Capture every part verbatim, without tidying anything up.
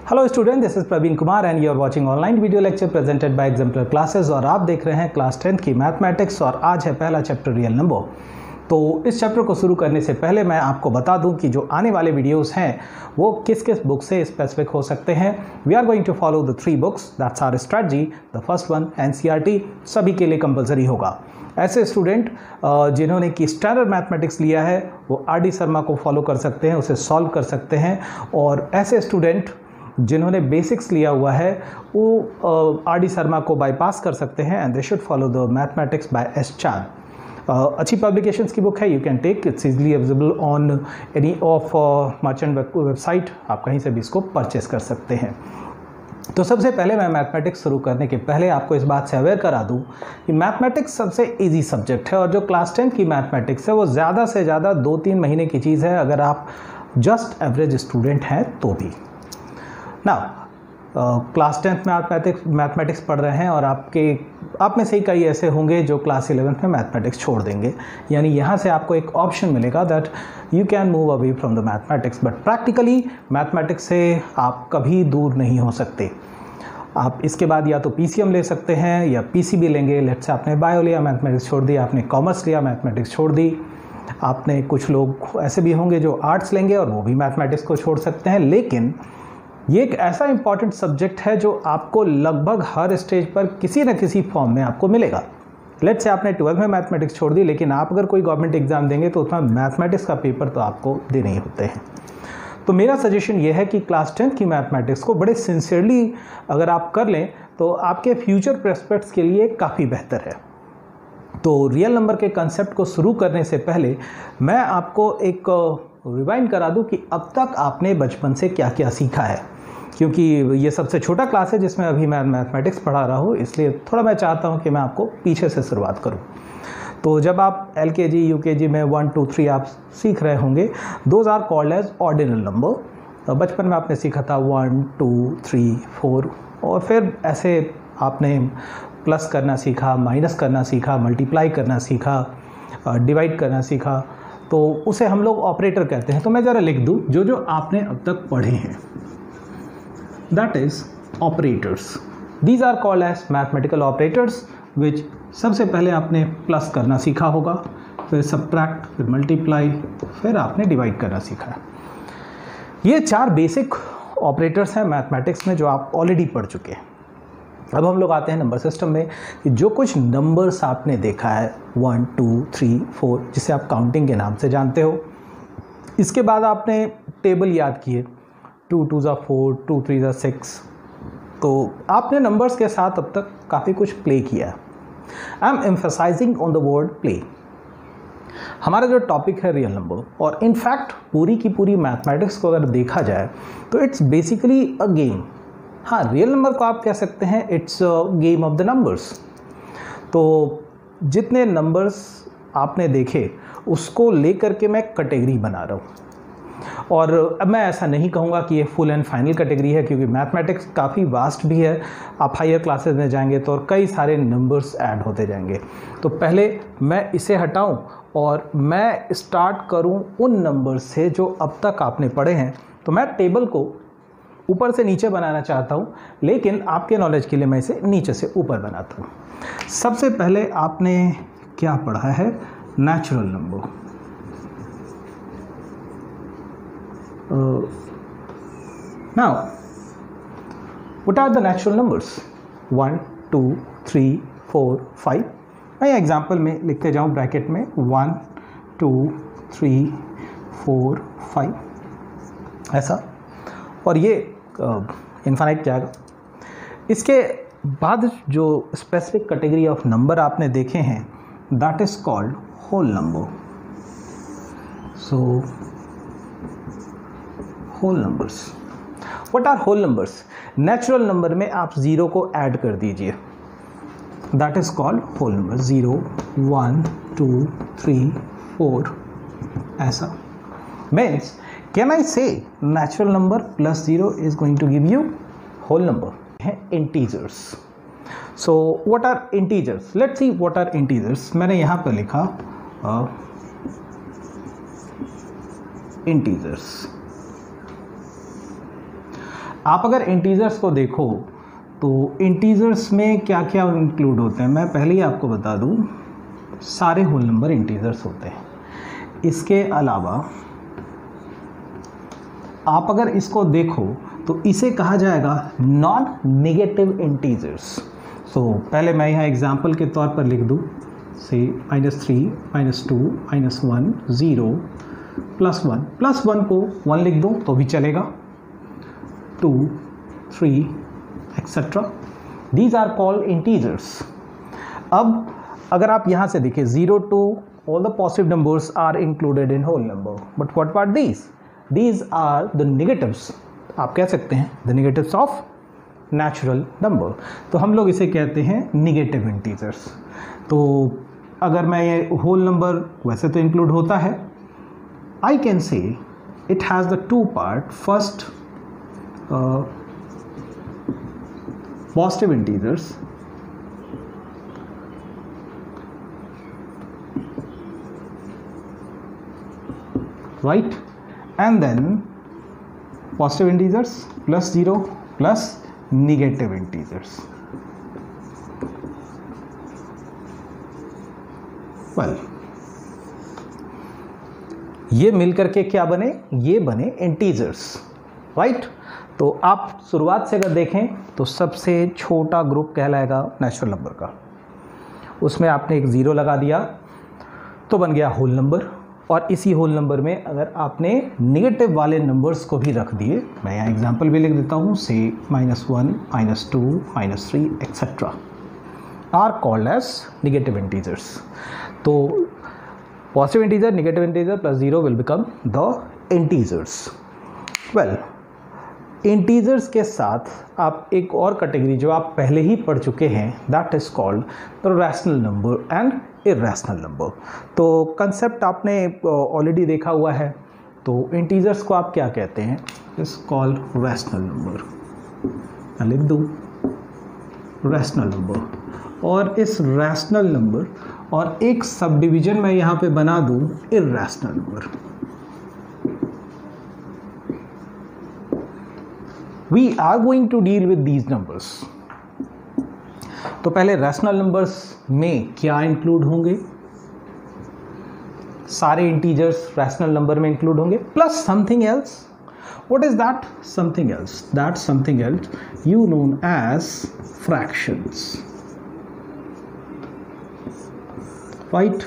Hello student, this is Praveen Kumar and you are watching online video lecture presented by exemplar classes और आप देख रहे हैं क्लास टेंथ की मैथमेटिक्स और आज है पहला चैप्टर रियल नंबर। तो इस चैप्टर को शुरू करने से पहले मैं आपको बता दूं कि जो आने वाले वीडियोस हैं वो किस किस बुक से स्पेसिफिक हो सकते हैं। We are going to follow the three books, that's our strategy. The first one NCERT सभी के लिए कंपलसरी होगा। ऐसे स्टूडेंट जिन्होंने कि स्टैंडर्ड मैथमेटिक्स लिया है वो आर डी शर्मा को फॉलो कर सकते हैं, उसे सॉल्व कर सकते हैं। और ऐसे स्टूडेंट जिन्होंने बेसिक्स लिया हुआ है वो आर डी शर्मा को बाईपास कर सकते हैं and they should follow the mathematics by S Chand. अच्छी पब्लिकेशंस की बुक है, you can take, it's easily available on any of merchant website, आप कहीं से भी इसको परचेस कर सकते हैं। तो सबसे पहले मैं मैथमेटिक्स शुरू करने के पहले आपको इस बात से अवेयर करा दूं कि मैथमेटिक्स सबसे इजी सब्जेक्ट है और जो क्लास टेंथ की मैथमेटिक्स है वो ज़्यादा से ज़्यादा दो तीन महीने की चीज़ है अगर आप जस्ट एवरेज स्टूडेंट हैं तो भी। ना क्लास टेंथ में आप मैथमेटिक्स पढ़ रहे हैं और आपके आप में से ही कई ऐसे होंगे जो क्लास इलेवेंथ में मैथमेटिक्स छोड़ देंगे, यानी यहाँ से आपको एक ऑप्शन मिलेगा that you can move away from the mathematics. But practically mathematics से आप कभी दूर नहीं हो सकते। आप इसके बाद या तो पीसीएम ले सकते हैं या पीसीबी लेंगे। लेट्स से आपने बायो लिया, मैथमेटिक्स छोड़ दी, आपने कॉमर्स लिया, मैथमेटिक्स छोड़ दी, आपने कुछ लोग ऐसे भी होंगे जो आर्ट्स लेंगे और वो भी मैथमेटिक्स को छोड़ सकते हैं। लेकिन ये एक ऐसा इंपॉर्टेंट सब्जेक्ट है जो आपको लगभग हर स्टेज पर किसी न किसी फॉर्म में आपको मिलेगा। लेट्स से आपने ट्वेल्थ में मैथमेटिक्स छोड़ दी, लेकिन आप अगर कोई गवर्नमेंट एग्जाम देंगे तो उसमें मैथमेटिक्स का पेपर तो आपको देने ही होते हैं। तो मेरा सजेशन ये है कि क्लास टेंथ की मैथमेटिक्स को बड़े सिंसियरली अगर आप कर लें तो आपके फ्यूचर प्रोस्पेक्ट्स के लिए काफ़ी बेहतर है। तो रियल नंबर के कंसेप्ट को शुरू करने से पहले मैं आपको एक रिवाइंड करा दूं कि अब तक आपने बचपन से क्या क्या सीखा है, क्योंकि ये सबसे छोटा क्लास है जिसमें अभी मैं मैथमेटिक्स पढ़ा रहा हूँ, इसलिए थोड़ा मैं चाहता हूँ कि मैं आपको पीछे से शुरुआत करूँ। तो जब आप एलकेजी यूकेजी में वन टू थ्री आप सीख रहे होंगे, those are called as ordinal number. बचपन में आपने सीखा था वन टू थ्री फोर और फिर ऐसे आपने प्लस करना सीखा, माइनस करना सीखा, मल्टीप्लाई करना सीखा, डिवाइड करना सीखा, तो उसे हम लोग ऑपरेटर कहते हैं। तो मैं ज़रा लिख दूँ जो जो आपने अब तक पढ़े हैं, that is operators. These are called as mathematical operators which सबसे पहले आपने प्लस करना सीखा होगा, फिर सब्ट्रैक्ट, फिर मल्टीप्लाई, फिर आपने डिवाइड करना सीखा है। ये चार बेसिक ऑपरेटर्स हैं मैथमेटिक्स में जो आप ऑलरेडी पढ़ चुके हैं। अब हम लोग आते हैं नंबर सिस्टम में कि जो कुछ नंबर्स आपने देखा है वन टू थ्री फोर जिसे आप काउंटिंग के नाम से जानते हो, इसके बाद आपने टेबल याद किए, टू टू ज़ा फोर, टू थ्री ज़ा सिक्स। तो आपने नंबर्स के साथ अब तक काफ़ी कुछ प्ले किया है। I am emphasizing on the word play. हमारा जो टॉपिक है रियल नंबर, और इनफैक्ट पूरी की पूरी मैथमेटिक्स को अगर देखा जाए तो इट्स बेसिकली अ गेम। हाँ, रियल नंबर को आप कह सकते हैं it's a game of the numbers. तो जितने नंबर्स आपने देखे उसको लेकर के मैं कैटेगरी बना रहा हूँ, और अब मैं ऐसा नहीं कहूँगा कि ये फुल एंड फाइनल कैटेगरी है, क्योंकि मैथमेटिक्स काफ़ी वास्ट भी है। आप हायर क्लासेस में जाएंगे तो और कई सारे नंबर्स ऐड होते जाएंगे। तो पहले मैं इसे हटाऊं और मैं स्टार्ट करूं उन नंबर्स से जो अब तक आपने पढ़े हैं। तो मैं टेबल को ऊपर से नीचे बनाना चाहता हूं, लेकिन आपके नॉलेज के लिए मैं इसे नीचे से ऊपर बनाता हूं। सबसे पहले आपने क्या पढ़ा है? Natural number. Uh, now, what are the natural numbers? One, two, three, four, five. मैं एग्जाम्पल में लिखते जाऊँ ब्रैकेट में one, two, three, four, five, ऐसा, और ये इनफाइनाइट जाएगा। इसके बाद जो स्पेसिफिक कैटेगरी ऑफ नंबर आपने देखे हैं that is called whole number. So whole numbers, what are whole numbers? Natural number में आप ज़ीरो को ऐड कर दीजिए, that is called whole number. Zero, one, two, three, four, ऐसा। Means can I say natural number plus zero is going to give you whole number? है integers. So what are integers? Let's see what are integers. मैंने यहाँ पर लिखा integers. आप अगर integers को देखो तो इंटीजर्स में क्या क्या इंक्लूड होते हैं, मैं पहले ही आपको बता दूं, सारे होल नंबर इंटीजर्स होते हैं। इसके अलावा आप अगर इसको देखो तो इसे कहा जाएगा नॉन नेगेटिव इंटीजर्स। सो पहले मैं यहाँ एग्जाम्पल के तौर पर लिख दूँ, say minus three minus two minus one zero plus one, plus one को वन लिख दूँ तो भी चलेगा, two three etcetera, these are called integers. अब अगर आप यहाँ से देखिए zero to all the positive numbers are included in whole number, but what about these? These are the negatives, आप कह सकते हैं the negatives of natural number, तो हम लोग इसे कहते हैं negative integers। तो अगर मैं ये whole number वैसे तो include होता है, I can say it has the two part, first uh, positive integers right, and then positive integers plus zero plus negative integers। well ये मिलकर के क्या बने, ये बने इंटीजर्स, राइट। तो आप शुरुआत से अगर देखें तो सबसे छोटा ग्रुप कहलाएगा नेचुरल नंबर का, उसमें आपने एक ज़ीरो लगा दिया तो बन गया होल नंबर, और इसी होल नंबर में अगर आपने निगेटिव वाले नंबर्स को भी रख दिए, मैं यहाँ एग्जांपल भी लिख देता हूँ, say minus one minus two minus three etcetera are called as negative integers. तो positive integer, negative integer plus zero will become the integers. Well, integers के साथ आप एक और कैटेगरी जो आप पहले ही पढ़ चुके हैं, that is called the rational number and irrational number. तो कंसेप्ट आपने ऑलरेडी देखा हुआ है। तो इंटीजर्स को आप क्या कहते हैं, इज कॉल्ड रैशनल नंबर, मैं लिख दूँ रैशनल नंबर, और इस रैशनल नंबर और एक सब डिवीजन मैं यहाँ पे बना दूँ irrational number. We are going to deal with these numbers। तो पहले रैशनल नंबर्स में क्या इंक्लूड होंगे, सारे इंटीजर्स रैशनल नंबर में इंक्लूड होंगे plus something else. What is that something else? That something else you known as fractions, right.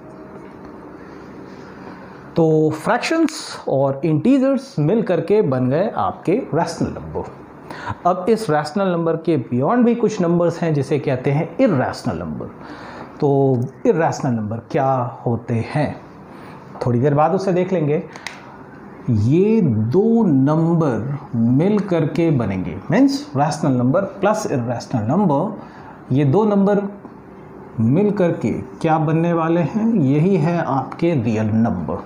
तो fractions और इंटीजर्स मिल करके बन गए आपके रैशनल नंबर। अब इस रैशनल नंबर के बियॉन्ड भी कुछ नंबर्स हैं जिसे कहते हैं इर्रेशनल नंबर। तो इर्रेशनल नंबर क्या होते हैं, थोड़ी देर बाद उसे देख लेंगे। ये दो नंबर मिल करके बनेंगे, means rational number plus irrational number, ये दो नंबर मिल करके क्या बनने वाले हैं, यही है आपके रियल नंबर।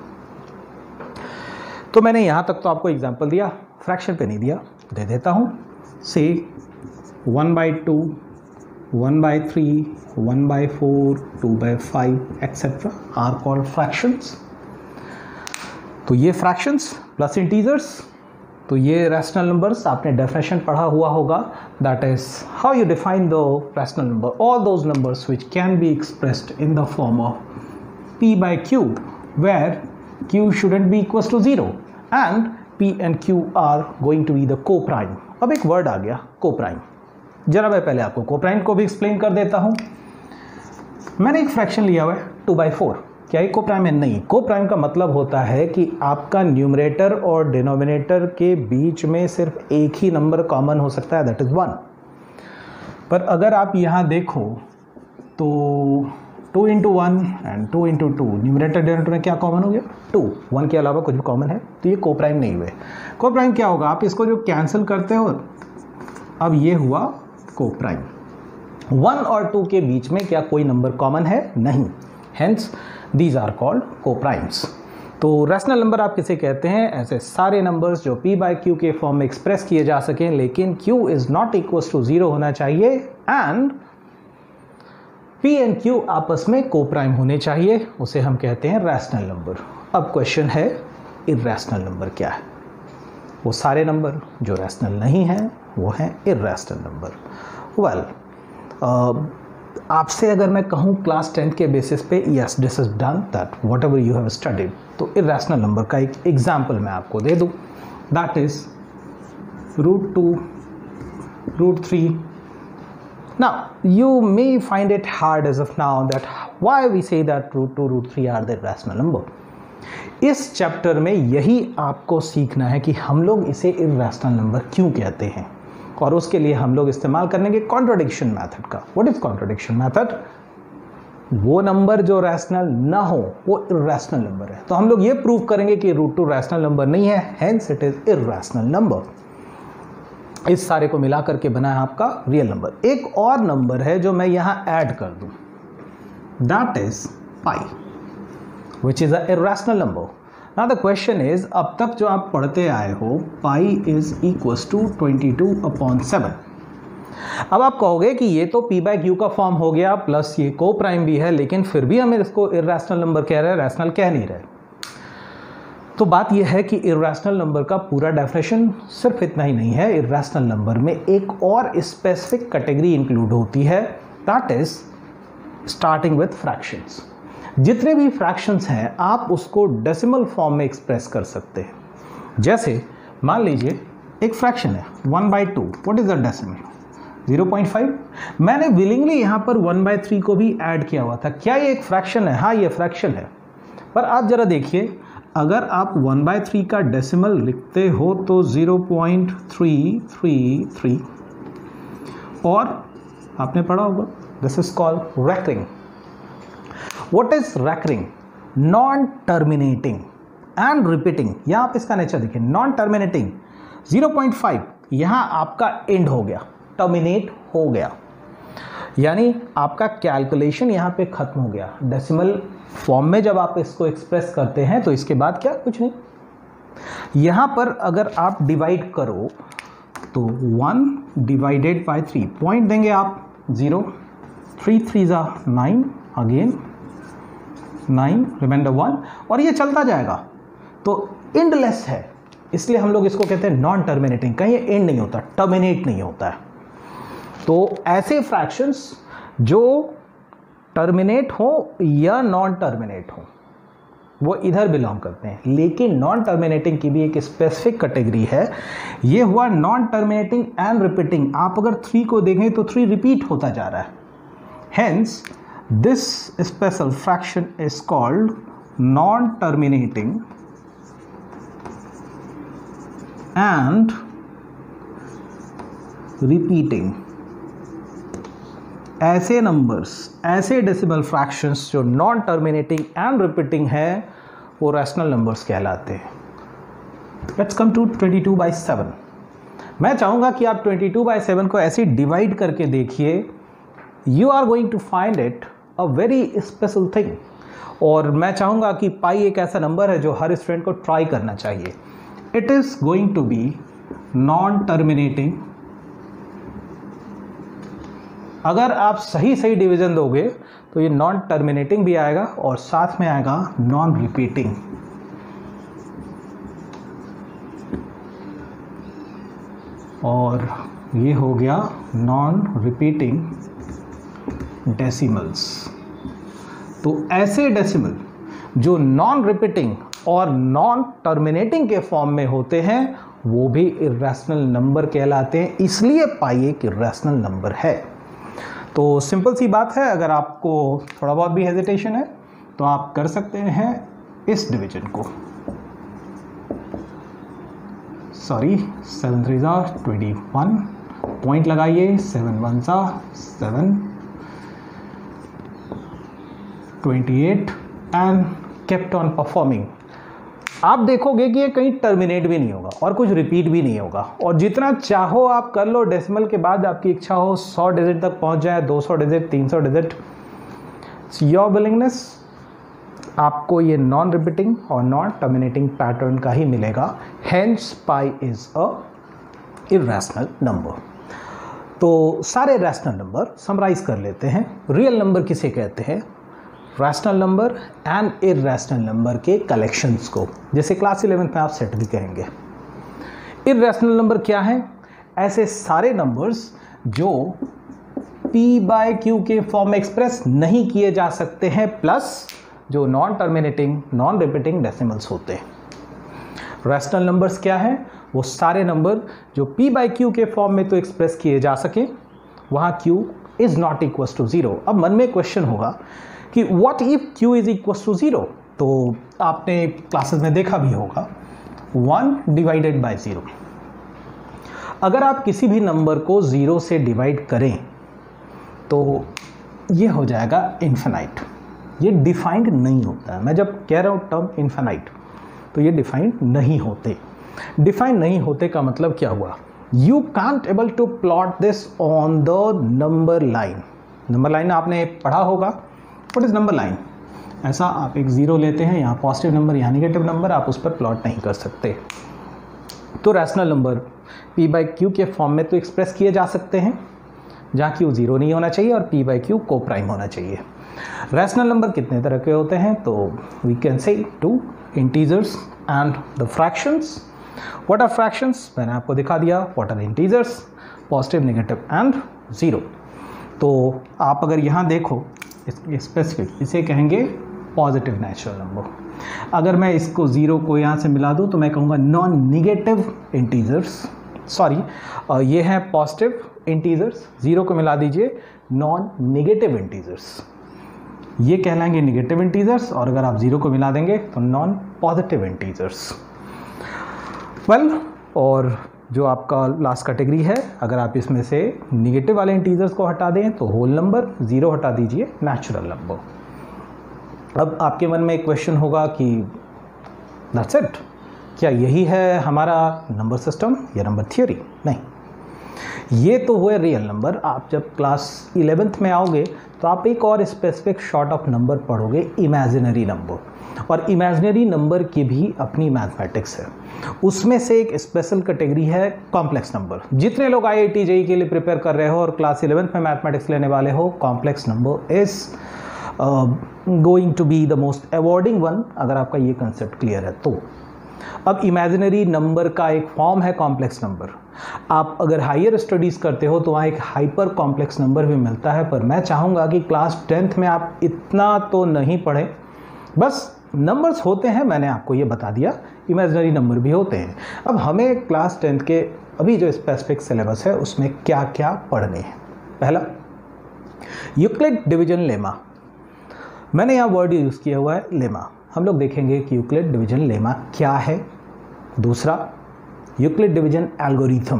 तो मैंने यहाँ तक तो आपको एग्जाम्पल दिया, फ्रैक्शन पे नहीं दिया, दे देता हूँ। Say one by two, one by three, one by four, two by five etcetera are called fractions. तो ये फ्रैक्शंस प्लस इंटीजर्स, तो ये रैशनल नंबर्स आपने डेफिनेशन पढ़ा हुआ होगा, that is how you define the rational number, all those numbers which can be expressed in the form of p by q where q shouldn't be equals to zero and p and q are going to be the co-prime। अब एक word आ गया co-prime, जरा मैं पहले आपको co-prime को भी explain कर देता हूं। मैंने एक फ्रैक्शन लिया हुआ है टू बाई फोर, क्या ये को-प्राइम है? नहीं। को-प्राइम का मतलब होता है कि आपका न्यूमरेटर और डिनोमिनेटर के बीच में सिर्फ एक ही नंबर कॉमन हो सकता है, दैट इज वन। पर अगर आप यहाँ देखो तो two into one and two into two, numerator denominator में क्या कॉमन हो गया? टू। वन के अलावा कुछ भी कॉमन है, तो ये को-प्राइम नहीं हुए। को-प्राइम क्या होगा, आप इसको जो कैंसिल करते हो, अब ये हुआ को-प्राइम। वन और टू के बीच में क्या कोई नंबर कॉमन है? नहीं। Hence these are called coprimes. तो रैशनल नंबर आप किसे कहते हैं? ऐसे सारे नंबर्स जो p बाई क्यू के फॉर्म में एक्सप्रेस किए जा सकें, लेकिन q is not equal to zero होना चाहिए एंड p एंड q आपस में को-प्राइम होने चाहिए, उसे हम कहते हैं रैशनल नंबर। अब क्वेश्चन है इर्रेशनल नंबर क्या है? वो सारे नंबर जो रैशनल नहीं हैं वो हैं इर्रेशनल नंबर। वेल आपसे अगर मैं कहूँ क्लास टेंथ के बेसिस पे, yes this is done that whatever you have studied, तो इर्रेशनल नंबर का एक एग्जाम्पल मैं आपको दे दूँ, that is root two, root three. Now you may find it hard as of now that why we say that root two, root three are the irrational number. इस chapter में यही आपको सीखना है कि हम लोग इसे इर्रेशनल नंबर क्यों कहते हैं, और उसके लिए हम लोग इस्तेमाल करेंगे कॉन्ट्रडिक्शन मेथड का। What is contradiction method? वो नंबर जो रैशनल ना हो वो इर्रेशनल नंबर है, तो हम लोग ये प्रूव करेंगे कि रूट टू रैशनल नंबर नहीं है, hence it is irrational number. इस सारे को मिला करके बना है आपका रियल नंबर। एक और नंबर है जो मैं यहाँ ऐड कर दूँ, that is pi, which is a irrational number. Now the question is, अब तक जो आप पढ़ते आए हो pi is equals to twenty two upon seven. अब आप कहोगे कि ये तो पी बाई क्यू का फॉर्म हो गया, प्लस ये को प्राइम भी है, लेकिन फिर भी हमें इसको इर्रेशनल नंबर कह रहे हैं, रैशनल कह नहीं रहे। तो बात यह है कि इर्रेशनल नंबर का पूरा डेफिनेशन सिर्फ इतना ही नहीं है, इर्रेशनल नंबर में एक और स्पेसिफिक कैटेगरी इंक्लूड होती है, that is starting with fractions. जितने भी फ्रैक्शंस हैं आप उसको डेसिमल फॉर्म में एक्सप्रेस कर सकते हैं। जैसे मान लीजिए एक फ्रैक्शन है one by two, what is the decimal? Zero point five. मैंने विलिंगली यहाँ पर वन बाई थ्री को भी ऐड किया हुआ था। क्या ये एक फ्रैक्शन है? हाँ ये फ्रैक्शन है, पर आप जरा देखिए, अगर आप वन बाई थ्री का डेसिमल लिखते हो तो zero point three three three, और आपने पढ़ा होगा this is called recurring. What is recurring? Non terminating and repeating. यहाँ आप इसका नेचर देखिए, non terminating zero point five, यहाँ आपका एंड हो गया, टर्मिनेट हो गया, यानी आपका कैलकुलेशन यहाँ पे खत्म हो गया। डेसिमल फॉर्म में जब आप इसको एक्सप्रेस करते हैं तो इसके बाद क्या, कुछ नहीं। यहाँ पर अगर आप डिवाइड करो तो one divided by three, point देंगे आप ज़ीरो, थ्री थ्री ज़ा nine, again nine, reminder one, और ये चलता जाएगा, तो एंडलेस है, इसलिए हम लोग इसको कहते हैं नॉन टर्मिनेटिंग। कहीं एंड नहीं होता, टर्मिनेट नहीं होता है। तो ऐसे फ्रैक्शंस जो टर्मिनेट हो या नॉन टर्मिनेट हो वो इधर बिलोंग करते हैं, लेकिन नॉन टर्मिनेटिंग की भी एक स्पेसिफिक कैटेगरी है। ये हुआ नॉन टर्मिनेटिंग एंड रिपीटिंग। आप अगर थ्री को देखें तो थ्री रिपीट होता जा रहा है, hence this special fraction is called non terminating and repeating. ऐसे नंबर्स, ऐसे डेसिमल फ्रैक्शंस जो नॉन टर्मिनेटिंग एंड रिपीटिंग है वो रैशनल नंबर्स कहलाते हैं। Let's come to twenty two by seven. मैं चाहूँगा कि आप ट्वेंटी टू बाई सेवन को ऐसे डिवाइड करके देखिए, you are going to find it a very special thing. और मैं चाहूँगा कि पाई एक ऐसा नंबर है जो हर स्टूडेंट को ट्राई करना चाहिए। It is going to be non terminating. अगर आप सही सही डिवीजन दोगे तो ये नॉन टर्मिनेटिंग भी आएगा और साथ में आएगा नॉन रिपीटिंग। और ये हो गया नॉन रिपीटिंग डेसिमल्स। तो ऐसे डेसिमल जो नॉन रिपीटिंग और नॉन टर्मिनेटिंग के फॉर्म में होते हैं वो भी इर्रेशनल नंबर कहलाते हैं, इसलिए पाई एक इर्रेशनल नंबर है। तो सिंपल सी बात है, अगर आपको थोड़ा बहुत भी हेजिटेशन है तो आप कर सकते हैं इस डिवीजन को। सॉरी, सेवन थ्री ज़ा ट्वेंटी वन, पॉइंट लगाइए, सेवन वन ज़ा seven, twenty eight and kept on performing. आप देखोगे कि ये कहीं टर्मिनेट भी नहीं होगा और कुछ रिपीट भी नहीं होगा, और जितना चाहो आप कर लो। डेसिमल के बाद आपकी इच्छा हो सौ डिजिट तक पहुंच जाए, दो सौ डिजिट, तीन सौ डिजिट, योर विलिंगनेस। आपको ये नॉन रिपीटिंग और नॉन टर्मिनेटिंग पैटर्न का ही मिलेगा, hence pi is a irrational number. तो सारे रैशनल नंबर समराइज कर लेते हैं। रियल नंबर किसे कहते हैं? Rational number and irrational number के कलेक्शंस को, जैसे क्लास इलेवेंथ में आप सेट भी कहेंगे। इर्रेशनल नंबर क्या है? ऐसे सारे नंबर्स जो p बाय q के फॉर्म में एक्सप्रेस नहीं किए जा सकते हैं, प्लस जो non terminating non repeating decimals होते हैं। रैशनल नंबर्स क्या है? वो सारे नंबर जो p बाई क्यू के फॉर्म में तो एक्सप्रेस किए जा सके, वहाँ q is not equal to zero. अब मन में क्वेश्चन होगा कि what if q is equal to zero? तो आपने क्लासेस में देखा भी होगा वन डिवाइडेड बाय ज़ीरो। अगर आप किसी भी नंबर को ज़ीरो से डिवाइड करें तो ये हो जाएगा इन्फिनाइट। ये डिफाइंड नहीं होता है। मैं जब कह रहा हूँ टर्म इन्फिनाइट तो ये डिफाइंड नहीं होते। डिफाइंड नहीं होते का मतलब क्या हुआ? You can't able to plot this on the number line. Number line आपने पढ़ा होगा, व्हाट इज नंबर लाइन? ऐसा आप एक ज़ीरो लेते हैं, यहाँ पॉजिटिव नंबर यहाँ निगेटिव नंबर, आप उस पर प्लॉट नहीं कर सकते। तो rational number p by q के फॉर्म में तो एक्सप्रेस किए जा सकते हैं, जहाँ q ज़ीरो नहीं होना चाहिए और p by q coprime होना चाहिए। रैशनल नंबर कितने तरह के होते हैं? तो we can say two, integers and the fractions. What are fractions? मैंने आपको दिखा दिया। What are integers? Positive, negative and zero. तो आप अगर यहाँ देखो स्पेसिफिक, इसे कहेंगे पॉजिटिव नेचुरल नंबर। अगर मैं इसको ज़ीरो को यहाँ से मिला दूँ तो मैं कहूँगा नॉन निगेटिव इंटीजर्स। सॉरी, ये है पॉजिटिव इंटीजर्स, ज़ीरो को मिला दीजिए नॉन निगेटिव इंटीजर्स, ये कहलाएंगे निगेटिव इंटीजर्स। और अगर आप ज़ीरो को मिला देंगे तो नॉन पॉजिटिव इंटीजर्स। वेल, और जो आपका लास्ट कैटेगरी है, अगर आप इसमें से निगेटिव वाले इंटीजर्स को हटा दें तो होल नंबर, ज़ीरो हटा दीजिए नेचुरल नंबर। अब आपके मन में एक क्वेश्चन होगा कि दैट्स इट, क्या यही है हमारा नंबर सिस्टम या नंबर थियोरी? नहीं, ये तो हुए रियल नंबर। आप जब क्लास इलेवेंथ में आओगे तो आप एक और स्पेसिफिक शॉर्ट ऑफ नंबर पढ़ोगे, इमेजिनरी नंबर। और इमेजिनरी नंबर की भी अपनी मैथमेटिक्स है। उसमें से एक स्पेशल कैटेगरी है कॉम्प्लेक्स नंबर। जितने लोग आई आई टी जेई के लिए प्रिपेयर कर रहे हो और क्लास इलेवेंथ में मैथमेटिक्स लेने वाले हो, complex number is going to be the most awarding one, अगर आपका ये कंसेप्ट क्लियर है तो। अब इमेजिनरी नंबर का एक फॉर्म है कॉम्प्लेक्स नंबर। आप अगर हायर स्टडीज़ करते हो तो वहाँ एक हाइपर कॉम्प्लेक्स नंबर भी मिलता है, पर मैं चाहूँगा कि क्लास टेंथ में आप इतना तो नहीं पढ़ें। बस नंबर्स होते हैं, मैंने आपको ये बता दिया, इमेजिनरी नंबर भी होते हैं। अब हमें क्लास टेंथ के अभी जो स्पेसिफिक सिलेबस है उसमें क्या क्या पढ़ने हैं। पहला, यूक्लिड डिवीजन लेमा। मैंने यहाँ वर्ड यूज़ किया हुआ है लेमा। हम लोग देखेंगे कि यूक्लिड डिवीजन लेमा क्या है। दूसरा, यूक्लिड डिवीजन एल्गोरिथम।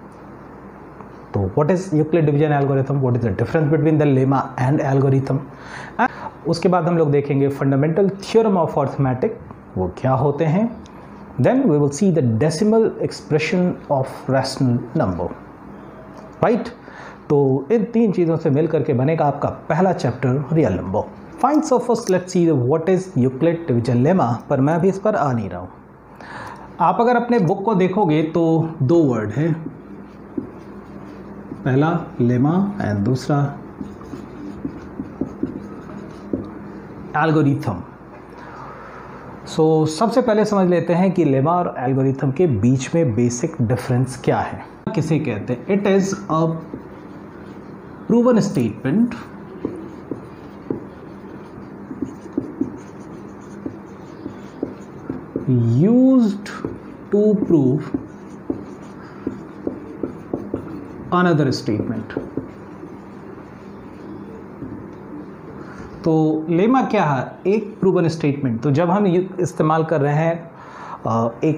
तो what is Euclid division algorithm? What is the difference between the lemma and algorithm? उसके बाद हम लोग देखेंगे फंडामेंटल थ्योरम ऑफ अर्थमेटिक, वो क्या होते हैं। Then we will see the decimal expression of rational number, right. तो इन तीन चीज़ों से मिल करके बनेगा आपका पहला chapter real number. Fine, so first let's see what is Euclid division lemma. पर मैं अभी इस पर आ नहीं रहा हूँ। आप अगर अपने बुक को देखोगे तो दो वर्ड है, पहला लेमा एंड दूसरा एल्गोरिथम। सो सबसे पहले समझ लेते हैं कि लेमा और एल्गोरिथम के बीच में बेसिक डिफरेंस क्या है। किसे कहते हैं? It is a proven statement used to prove another statement। तो लेमा क्या है? एक प्रूवन स्टेटमेंट। तो जब हम इस्तेमाल कर रहे हैं एक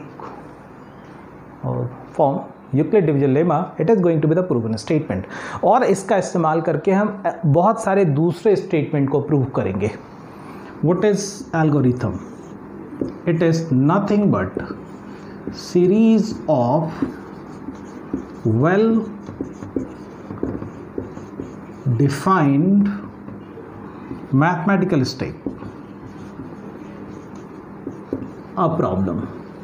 form Euclid division lemma, it is going to be the proven statement, और इसका इस्तेमाल करके हम बहुत सारे दूसरे स्टेटमेंट को प्रूव करेंगे। What is algorithm? It is nothing but series of well defined mathematical step, a problem।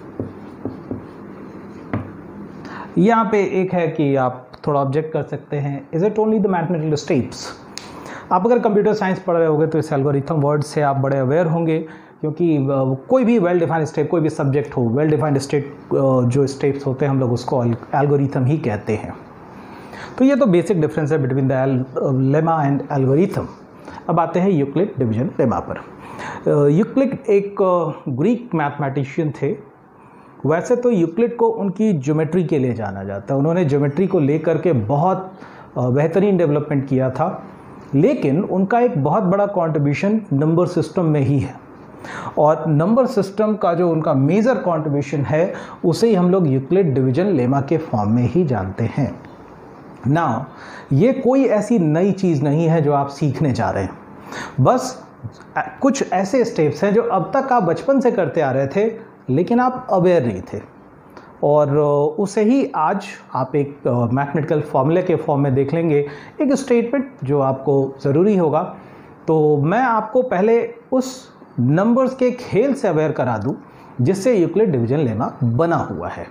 यहाँ पे एक है कि आप थोड़ा ऑब्जेक्ट कर सकते हैं, is it only the mathematical steps. आप अगर कंप्यूटर साइंस पढ़ रहे होगे तो इस एल्गोरिथम वर्ड से आप बड़े अवेयर होंगे क्योंकि कोई भी वेल डिफाइंड स्टेप, कोई भी सब्जेक्ट हो, वेल डिफाइंड स्टेट जो स्टेप्स होते हैं हम लोग उसको एल्गोरिथम ही कहते हैं। तो ये तो बेसिक डिफरेंस है between the lemma and algorithm. अब आते हैं यूक्लिड डिवीजन लेमा पर। यूक्लिड एक ग्रीक मैथमेटिशियन थे। वैसे तो यूक्लिड को उनकी ज्योमेट्री के लिए जाना जाता है, उन्होंने ज्योमेट्री को लेकर के बहुत बेहतरीन डेवलपमेंट किया था, लेकिन उनका एक बहुत बड़ा कंट्रीब्यूशन नंबर सिस्टम में ही है, और नंबर सिस्टम का जो उनका मेजर कंट्रीब्यूशन है उसे ही हम लोग यूक्लिड डिवीजन लेमा के फॉर्म में ही जानते हैं। ना ये कोई ऐसी नई चीज़ नहीं है जो आप सीखने जा रहे हैं, बस कुछ ऐसे स्टेप्स हैं जो अब तक आप बचपन से करते आ रहे थे लेकिन आप अवेयर नहीं थे, और उसे ही आज आप एक मैथमेटिकल फॉर्मूले के फॉर्म में देख लेंगे, एक स्टेटमेंट जो आपको ज़रूरी होगा। तो मैं आपको पहले उस नंबर्स के खेल से अवेयर करा दूं जिससे यूक्लिड डिवीजन लेमा बना हुआ है।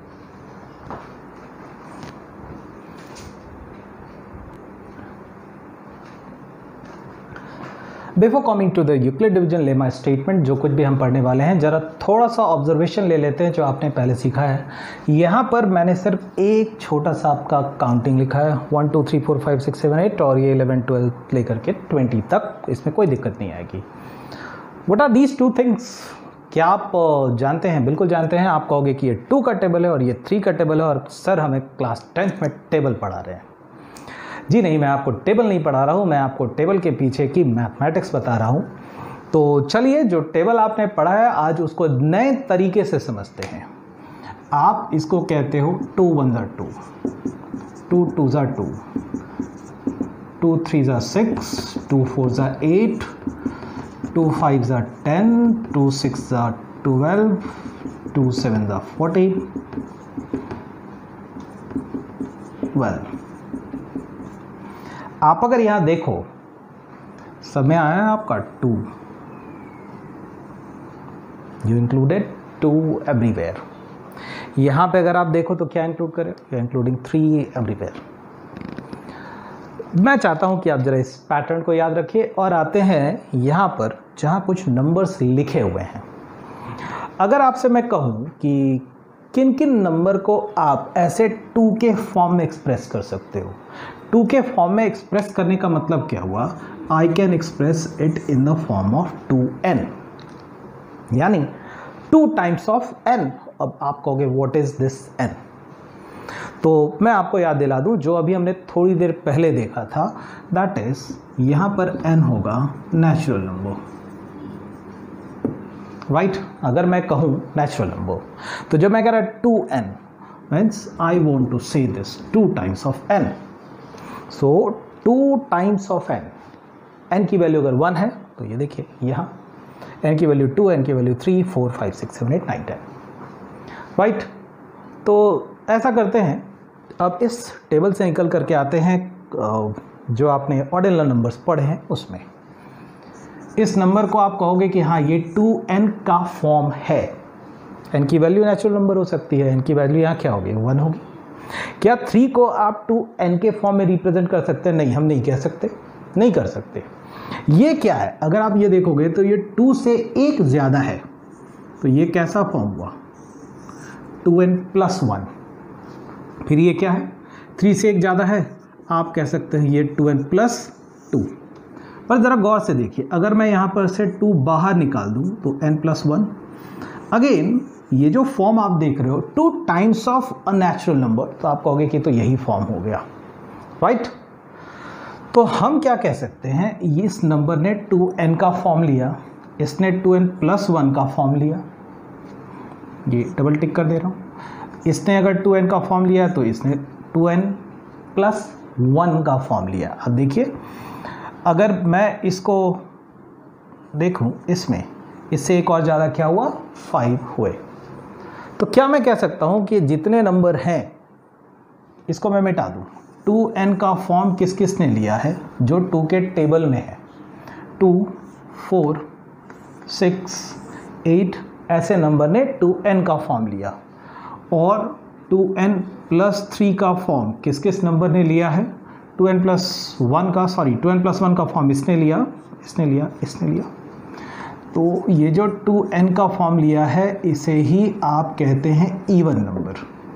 Before coming to the Euclid division lemma statement, जो कुछ भी हम पढ़ने वाले हैं, ज़रा थोड़ा सा ऑब्जर्वेशन ले लेते हैं जो आपने पहले सीखा है। यहाँ पर मैंने सिर्फ एक छोटा सा आपका काउंटिंग लिखा है, one two three four five six seven eight, और ये इलेवन ट्वेल्व लेकर के ट्वेंटी तक, इसमें कोई दिक्कत नहीं आएगी। What are these two things? क्या आप जानते हैं? बिल्कुल जानते हैं। आप कहोगे कि ये टू का टेबल है और ये थ्री का टेबल है, और सर हमें क्लास टेंथ में टेबल पढ़ा रहे हैं। जी नहीं, मैं आपको टेबल नहीं पढ़ा रहा हूँ, मैं आपको टेबल के पीछे की मैथमेटिक्स बता रहा हूँ। तो चलिए, जो टेबल आपने पढ़ा है आज उसको नए तरीके से समझते हैं। आप इसको कहते हो टू वन ज़ा टू, टू टू ज़ा टू, टू थ्री ज़ा सिक्स, टू फोर ज़ा एट, टू फाइव ज़ा टेन, टू सिक्स ज़ा ट्वेल्व, टू सेवन ज़ा फोर्टीन, ट्वेल्व। आप अगर यहां देखो, समय आया है आपका two, you included two everywhere. यहां पे अगर आप देखो तो क्या इंक्लूड करें? You including three everywhere. मैं चाहता हूं कि आप जरा इस पैटर्न को याद रखिए, और आते हैं यहां पर जहां कुछ नंबर्स लिखे हुए हैं। अगर आपसे मैं कहूं कि किन किन नंबर को आप ऐसे टू के फॉर्म में एक्सप्रेस कर सकते हो, टू के फॉर्म में एक्सप्रेस करने का मतलब क्या हुआ? I can express it in the form of two n, यानी टू टाइम्स ऑफ एन। अब आप कहोगे व्हाट इज दिस एन? तो मैं आपको याद दिला दूं, जो अभी हमने थोड़ी देर पहले देखा था, दैट इज यहां पर एन होगा नेचुरल नंबर, राइट? अगर मैं कहूं नेचुरल नंबर, तो जब मैं कह रहा two n means I want to say this two times of n. So two times of n, n की वैल्यू अगर वन है तो ये देखिए यहाँ एन की वैल्यू टू, एन की value three, four, five, six, seven, eight, nine, ten, right? तो ऐसा करते हैं। अब इस टेबल से निकल करके आते हैं जो आपने ऑर्डिनल नंबर्स पढ़े हैं उसमें। इस नंबर को आप कहोगे कि हाँ ये टू एन का फॉर्म है। एन की वैल्यू नेचुरल नंबर हो सकती है, एन की वैल्यू यहाँ क्या होगी? वन होगी। क्या थ्री को आप टू एन के फॉर्म में रिप्रेजेंट कर सकते हैं? नहीं, हम नहीं कह सकते, नहीं कर सकते। ये क्या है? अगर आप ये देखोगे तो ये टू से एक ज़्यादा है, तो ये कैसा फॉर्म हुआ? Two n plus one. फिर ये क्या है? थ्री से एक ज़्यादा है, आप कह सकते हैं ये टू एन प्लस टू। पर ज़रा गौर से देखिए, अगर मैं यहाँ पर से टू बाहर निकाल दूँ तो एन प्लस वन। अगेन ये जो फॉर्म आप देख रहे हो two times of a natural number, तो आप कहोगे कि तो यही फॉर्म हो गया, राइट? तो हम क्या कह सकते हैं, इस नंबर ने टू एन का फॉर्म लिया, इसने टू एन प्लस वन का फॉर्म लिया, ये डबल टिक कर दे रहा हूँ। इसने अगर टू एन का फॉर्म लिया तो इसने टू एन प्लस वन का फॉर्म लिया। अब देखिए, अगर मैं इसको देखूं, इसमें इससे एक और ज़्यादा क्या हुआ? फाइव हुए। तो क्या मैं कह सकता हूं कि जितने नंबर हैं इसको मैं मिटा दूं। टू एन का फॉर्म किस किस ने लिया है? जो टू के टेबल में है, टू, फोर, सिक्स, एट, ऐसे नंबर ने टू एन का फॉर्म लिया। और टू एन प्लस थ्री का फॉर्म किस किस नंबर ने लिया है? टू एन प्लस वन का, sorry two n plus one का फॉर्म इसने लिया, इसने लिया, इसने लिया। तो ये जो टू एन का फॉर्म लिया है इसे ही आप कहते हैं इवन नंबर,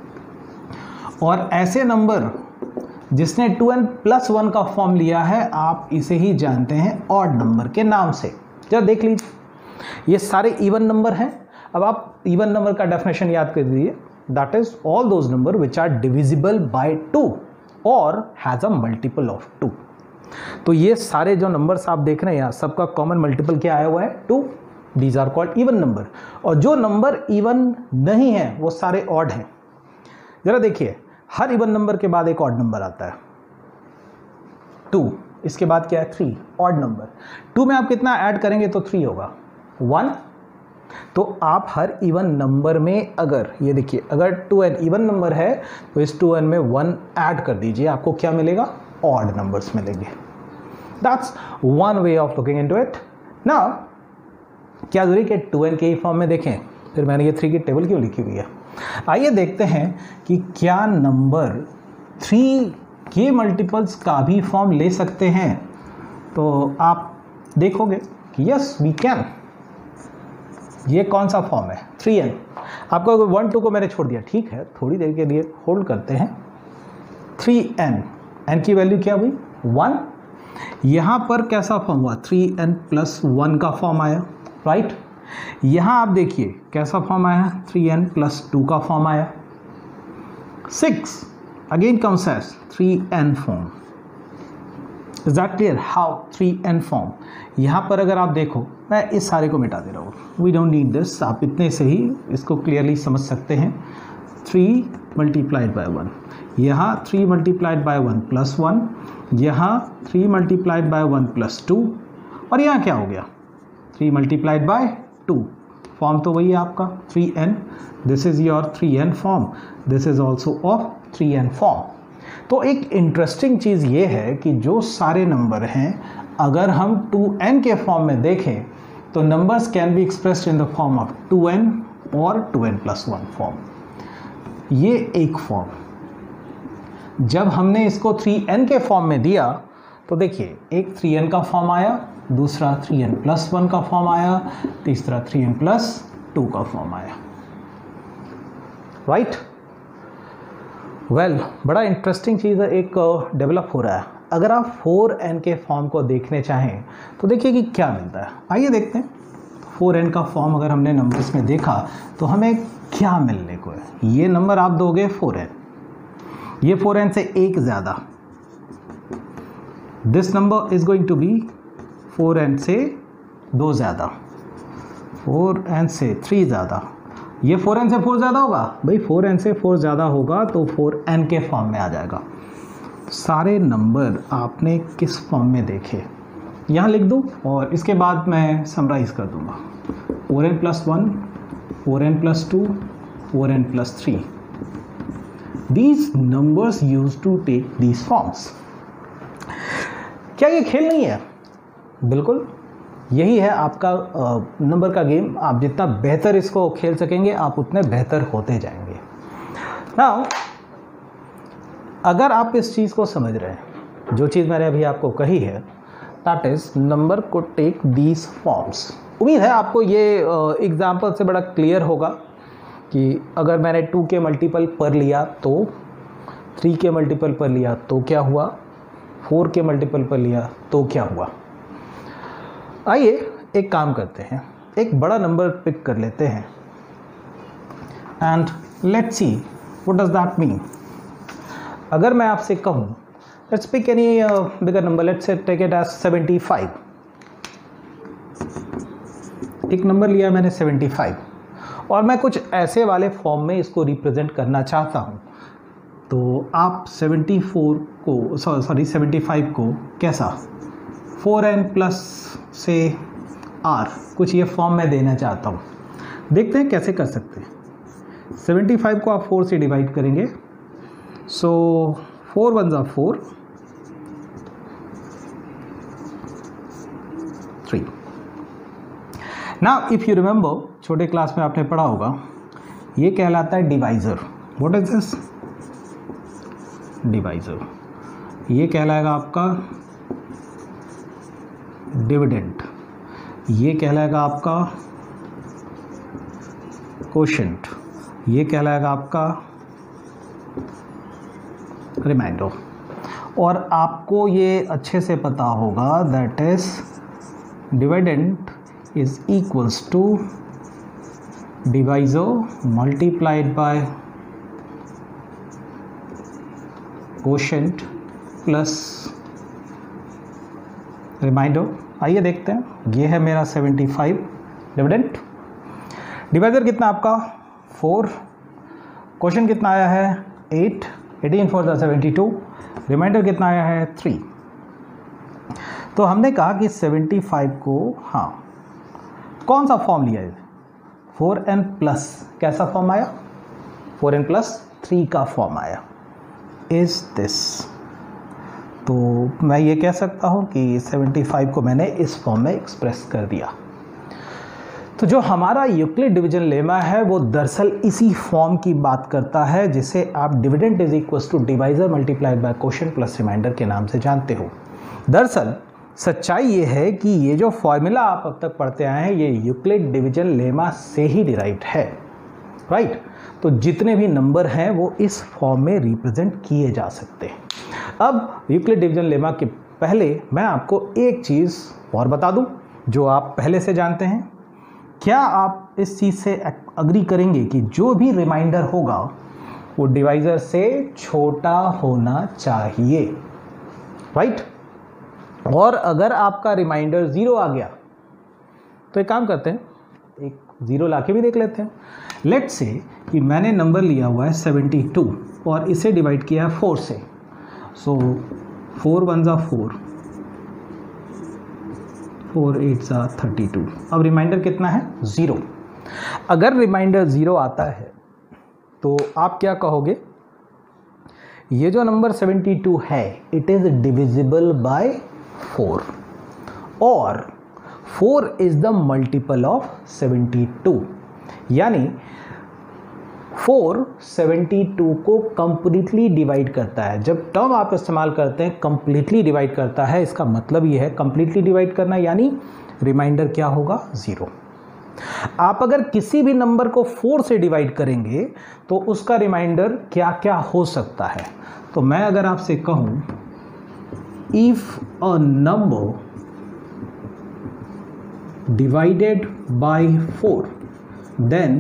और ऐसे नंबर जिसने टू एन प्लस वन का फॉर्म लिया है आप इसे ही जानते हैं ऑड नंबर के नाम से। जरा देख लीजिए, ये सारे इवन नंबर हैं। अब आप इवन नंबर का डेफिनेशन याद कर दीजिए, that is all those number which are divisible by two और has a multiple of two. तो ये सारे जो नंबर्स आप देख रहे हैं यहाँ सबका कॉमन मल्टीपल क्या आया हुआ है, two. These are called even number. और जो नंबर इवन नहीं है वो सारे ऑड हैं। जरा देखिए, हर इवन नंबर के बाद एक ऑड नंबर आता है, टू। इसके बाद क्या है, थ्री, ऑड नंबर। टू में आप कितना ऐड करेंगे तो थ्री होगा, वन। तो आप हर इवन नंबर में अगर ये देखिए, अगर टू एन इवन नंबर है तो इस टू एन में वन ऐड कर दीजिए, आपको क्या मिलेगा, ऑड नंबर्स मिलेंगे। That's one way of looking into it. Now क्या जरूरी कि टू एन के ही फॉर्म में देखें, फिर मैंने ये थ्री की टेबल क्यों लिखी हुई है। आइए देखते हैं कि क्या नंबर थ्री के मल्टीपल्स का भी फॉर्म ले सकते हैं। तो आप देखोगे कि यस वी कैन। ये कौन सा फॉर्म है, थ्री एन। आपको वन टू को मैंने छोड़ दिया, ठीक है, थोड़ी देर के लिए होल्ड करते हैं। थ्री एन, एन की वैल्यू क्या हुई, वन। यहाँ पर कैसा फॉर्म हुआ, थ्री एन प्लस वन का फॉर्म आया, राइट। यहाँ आप देखिए कैसा फॉर्म आया, थ्री एन प्लस टू का फॉर्म आया। Six again comes as three n form. Is that clear how three n form. यहाँ पर अगर आप देखो, मैं इस सारे को मिटा दे रहा हूँ, वी डोंट नीड दिस। आप इतने से ही इसको क्लियरली समझ सकते हैं। थ्री मल्टीप्लाइड बाय वन, यहाँ three multiplied by one plus one, यहाँ three multiplied by one plus two, और यहाँ क्या हो गया, three multiplied by two. Form तो वही है आपका three n. This is your three n form, this is also of three n form. तो एक इंटरेस्टिंग चीज़ ये है कि जो सारे नंबर हैं अगर हम टू एन के फॉर्म में देखें तो numbers can be expressed in the form of two n और two n plus one form. ये एक फॉर्म। जब हमने इसको थ्री एन के फॉर्म में दिया तो देखिए, एक थ्री एन का फॉर्म आया, दूसरा थ्री एन प्लस वन का फॉर्म आया, तीसरा थ्री एन प्लस टू का फॉर्म आया, राइट। वेल, बड़ा इंटरेस्टिंग चीज़ एक डेवलप हो रहा है। अगर आप फोर एन के फॉर्म को देखने चाहें तो देखिए कि क्या मिलता है। आइए देखते हैं फोर एन का फॉर्म अगर हमने नंबर्स में देखा तो हमें क्या मिलने को है। ये नंबर आप दोगे फोर एन, ये फोर एन से एक ज़्यादा, this number is going to be four n से दो ज़्यादा, फोर एन से थ्री ज़्यादा, ये फोर एन से फोर ज़्यादा होगा, भाई फोर एन से फोर ज़्यादा होगा तो फोर एन के फॉर्म में आ जाएगा। सारे नंबर आपने किस फॉर्म में देखे यहाँ लिख दूँ और इसके बाद मैं समराइज़ कर दूँगा। Four n plus one, four n plus two, four n plus three, these numbers use to take these forms. क्या ये खेल नहीं है? बिल्कुल, यही है आपका नंबर का गेम। आप जितना बेहतर इसको खेल सकेंगे आप उतने बेहतर होते जाएंगे। नाउ अगर आप इस चीज़ को समझ रहे हैं, जो चीज़ मैंने अभी आपको कही है, दैट इज नंबर को टेक दीज फॉर्म्स। उम्मीद है आपको ये एग्जाम्पल से बड़ा क्लियर होगा कि अगर मैंने टू के मल्टीपल पर लिया तो, थ्री के मल्टीपल पर लिया तो क्या हुआ, फोर के मल्टीपल पर लिया तो क्या हुआ। आइए एक काम करते हैं, एक बड़ा नंबर पिक कर लेते हैं and let's see what does that mean. अगर मैं आपसे कहूँ let's pick any bigger number, let's say take it as seventy five. एक नंबर लिया मैंने सेवेंटी फाइव और मैं कुछ ऐसे वाले फॉर्म में इसको रिप्रेजेंट करना चाहता हूँ, तो आप सेवेंटी फोर को सॉरी सेवेंटी फाइव को कैसा, फोर एन प्लस से आर, कुछ ये फॉर्म में देना चाहता हूँ। देखते हैं कैसे कर सकते हैं। सेवेंटी फाइव को आप फोर से डिवाइड करेंगे, सो फोर वन ज़ा four, three. Now if you remember, छोटे क्लास में आपने पढ़ा होगा, ये कहलाता है divisor. What is this, divisor. ये कहलाएगा आपका डिविडेंड। ये कहलाएगा आपका कोशेंट, ये कहलाएगा आपका रिमाइंडर। और आपको ये अच्छे से पता होगा that is dividend is equals to divisor multiplied by quotient plus remainder. आइए देखते हैं, ये है मेरा सेवेंटी फाइव डिविडेंड, डिवाइजर कितना आपका फोर, क्वेश्चन कितना आया है eight, eighteen four the seventy two, remainder कितना आया है थ्री। तो हमने कहा कि सेवेंटी फाइव को हाँ कौन सा फॉर्म लिया है, फोर एन प्लस कैसा फॉर्म आया, फोर एन प्लस थ्री का फॉर्म आया, इज दिस। तो मैं ये कह सकता हूँ कि सेवेंटी फाइव को मैंने इस फॉर्म में एक्सप्रेस कर दिया। तो जो हमारा यूक्लिड डिवीजन लेमा है वो दरअसल इसी फॉर्म की बात करता है जिसे आप dividend is equals to divisor multiplied by quotient plus remainder के नाम से जानते हो। दरअसल सच्चाई ये है कि ये जो फॉर्मूला आप अब तक पढ़ते आए हैं ये यूक्लिड डिवीजन लेमा से ही डिराइव्ड है, राइट। तो जितने भी नंबर हैं वो इस फॉर्म में रिप्रेजेंट किए जा सकते हैं। अब यूक्लिड डिवीजन लेमा के पहले मैं आपको एक चीज़ और बता दूं जो आप पहले से जानते हैं। क्या आप इस चीज़ से अग्री करेंगे कि जो भी रिमाइंडर होगा वो डिवाइजर से छोटा होना चाहिए, राइट। और अगर आपका रिमाइंडर ज़ीरो आ गया तो एक काम करते हैं, एक ज़ीरो लाके भी देख लेते हैं। लेट्स से कि मैंने नंबर लिया हुआ है सेवेंटी टू और इसे डिवाइड किया है फोर से, सो फोर वन ज़ा फोर, फोर एट ज़ा थर्टी टू। अब रिमाइंडर कितना है ज़ीरो। अगर रिमाइंडर ज़ीरो आता है तो आप क्या कहोगे, ये जो नंबर सेवेंटी टू है it is divisible by four और four is the multiple of seventy two, यानी फोर सेवेंटी टू को कंप्लीटली डिवाइड करता है। जब टर्म आप इस्तेमाल करते हैं कंप्लीटली डिवाइड करता है, इसका मतलब ये है कंप्लीटली डिवाइड करना, यानी रिमाइंडर क्या होगा ज़ीरो। आप अगर किसी भी नंबर को फोर से डिवाइड करेंगे तो उसका रिमाइंडर क्या क्या हो सकता है। तो मैं अगर आपसे कहूं if a number divided by four then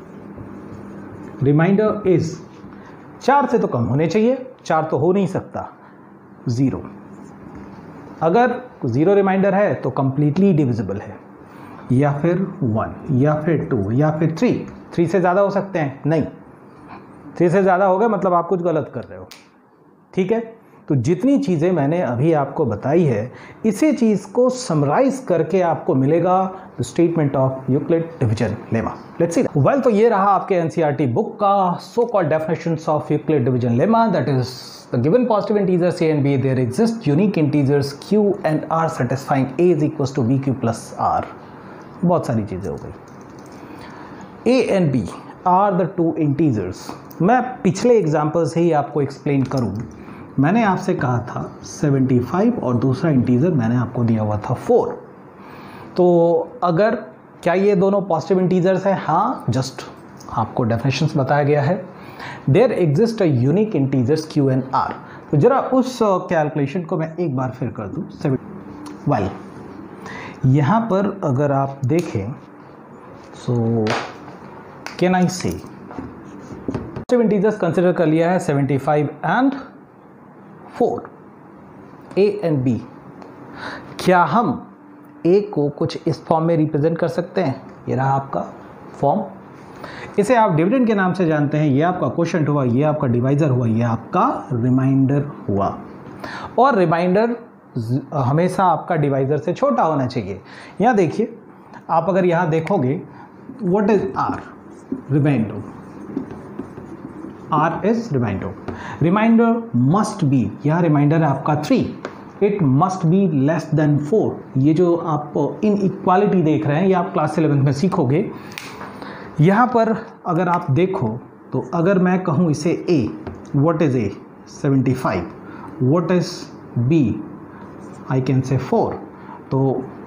remainder is, चार से तो कम होने चाहिए, चार तो हो नहीं सकता, ज़ीरो। अगर ज़ीरो रिमाइंडर है तो कंप्लीटली डिविजिबल है, या फिर वन या फिर टू या फिर थ्री। थ्री से ज़्यादा हो सकते हैं नहीं, थ्री से ज़्यादा हो गया मतलब आप कुछ गलत कर रहे हो, ठीक है। तो जितनी चीज़ें मैंने अभी आपको बताई है इसी चीज़ को समराइज करके आपको मिलेगा the statement of Euclid division lemma. Let's see well, तो ये रहा आपके एनसीईआरटी बुक का so called definitions of Euclid division lemma, that is the given positive integers a and b there exist unique integers q and r satisfying a is equals to bq plus r। बहुत सारी चीज़ें हो गई। a and b are the two integers। मैं पिछले example से ही आपको explain करूँ, मैंने आपसे कहा था सेवेंटी फाइव और दूसरा इंटीजर मैंने आपको दिया हुआ था फोर। तो अगर क्या ये दोनों पॉजिटिव इंटीजर्स हैं, हाँ, जस्ट आपको डेफिनेशंस बताया गया है। There exist a unique integers q and r. तो जरा उस कैलकुलेशन को मैं एक बार फिर कर दूँ। सेवन वेल यहाँ पर अगर आप देखें सो कैन आई से पॉजिटिव इंटीजर्स कंसिडर कर लिया है seventy five and four, a and b. क्या हम ए को कुछ इस फॉर्म में रिप्रेजेंट कर सकते हैं? ये रहा आपका फॉर्म, इसे आप डिविडेंड के नाम से जानते हैं। ये आपका क्वोशिएंट हुआ, ये आपका डिवाइजर हुआ, ये आपका रिमाइंडर हुआ। और रिमाइंडर हमेशा आपका डिवाइजर से छोटा होना चाहिए। यहाँ देखिए, आप अगर यहाँ देखोगे what is r, remainder, r is remainder. Remainder must be, यह रिमाइंडर है आपका three, it must be less than four. ये जो आप इन इक्वालिटी देख रहे हैं ये आप क्लास इलेवेंथ में सीखोगे। यहाँ पर अगर आप देखो तो अगर मैं कहूँ इसे a, what is a, seventy five, what is b, I can say four. तो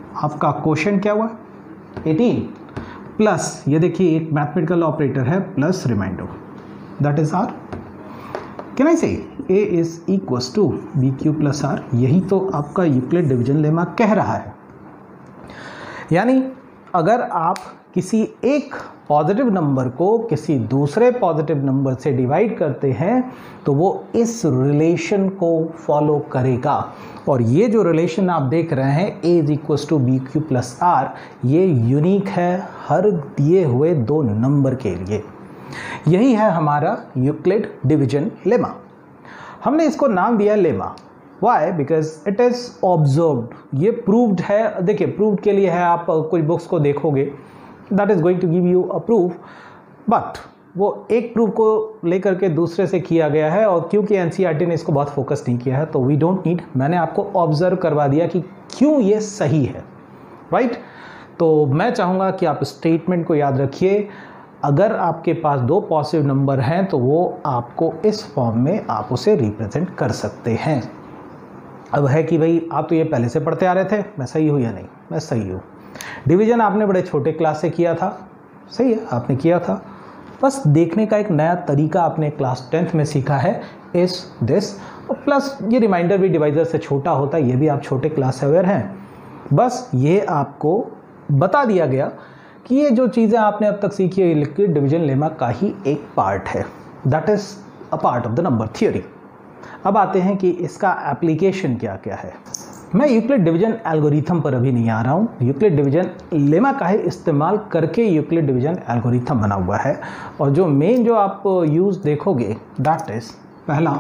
आपका क्वोशिएंट क्या हुआ अठारह, प्लस ये देखिए एक मैथमेटिकल ऑपरेटर है plus remainder, that is r. Can I say a is equals to b q plus r, यही तो आपका यूक्लिड डिवीजन लेमा कह रहा है। यानी अगर आप किसी एक पॉजिटिव नंबर को किसी दूसरे पॉजिटिव नंबर से डिवाइड करते हैं तो वो इस रिलेशन को फॉलो करेगा। और ये जो रिलेशन आप देख रहे हैं a is equals to b q plus r, ये यूनिक है हर दिए हुए दो नंबर के लिए। यही है हमारा यूक्लिड डिवीजन लेमा। हमने इसको नाम दिया lemma. Why? Because it is observed, ये प्रूव्ड है। देखिए प्रूव्ड के लिए है, आप कोई बुक्स को देखोगे that is going to give you a proof, but वो एक प्रूफ को लेकर के दूसरे से किया गया है। और क्योंकि एनसीईआरटी ने इसको बहुत फोकस नहीं किया है तो वी डोंट नीड, मैंने आपको ऑब्जर्व करवा दिया कि क्यों ये सही है, राइट right? तो मैं चाहूँगा कि आप स्टेटमेंट को याद रखिए। अगर आपके पास दो पॉजिटिव नंबर हैं तो वो आपको इस फॉर्म में आप उसे रिप्रेजेंट कर सकते हैं। अब है कि भाई आप तो ये पहले से पढ़ते आ रहे थे, मैं सही हूँ या नहीं? मैं सही हूँ। डिवीजन आपने बड़े छोटे क्लास से किया था, सही है, आपने किया था। बस देखने का एक नया तरीका आपने क्लास टेंथ में सीखा है, इस दिस, और प्लस ये रिमाइंडर भी डिवाइजर से छोटा होता है, ये भी आप छोटे क्लास से अवेयर हैं। बस ये आपको बता दिया गया कि ये जो चीज़ें आपने अब तक सीखी है यूक्लिड डिवीजन लेमा का ही एक पार्ट है, that is a part of the number theory. अब आते हैं कि इसका एप्लीकेशन क्या क्या है। मैं यूक्लिड डिवीजन एल्गोरिथम पर अभी नहीं आ रहा हूँ, यूक्लिड डिवीजन लेमा का ही इस्तेमाल करके यूक्लिड डिवीजन एल्गोरिथम बना हुआ है। और जो मेन जो आप यूज़ देखोगे दैट इज़ पहला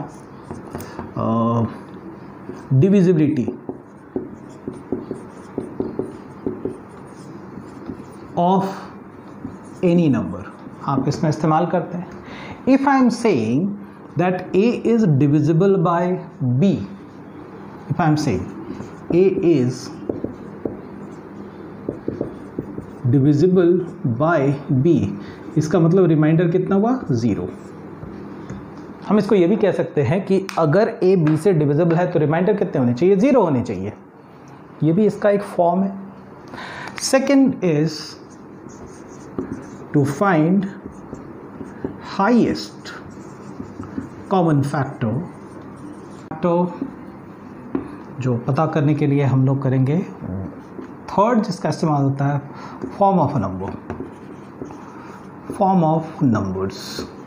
डिविजिबिलिटी ऑफ एनी नंबर, आप इसमें इस्तेमाल करते हैं। If I am saying that a is divisible by b, if I am saying a is divisible by b, इसका मतलब रिमाइंडर कितना हुआ? ज़ीरो। हम इसको ये भी कह सकते हैं कि अगर ए बी से डिविजिबल है तो रिमाइंडर कितने होने चाहिए? ज़ीरो होने चाहिए। ये भी इसका एक फॉर्म है। Second is to find highest common factor, तो जो पता करने के लिए हम लोग करेंगे थर्ड जिसका इस्तेमाल होता है form of a number, form of numbers.